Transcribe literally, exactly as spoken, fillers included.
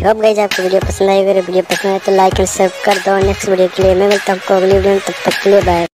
Hope guys आपको video पसंद आई। अगर वीडियो पसंद आए तो लाइक एंड सब्सक्राइब कर दो। नेक्स्ट वीडियो के लिए मैं मिलता हूँ अगली वीडियो में, तब तक के लिए बाय।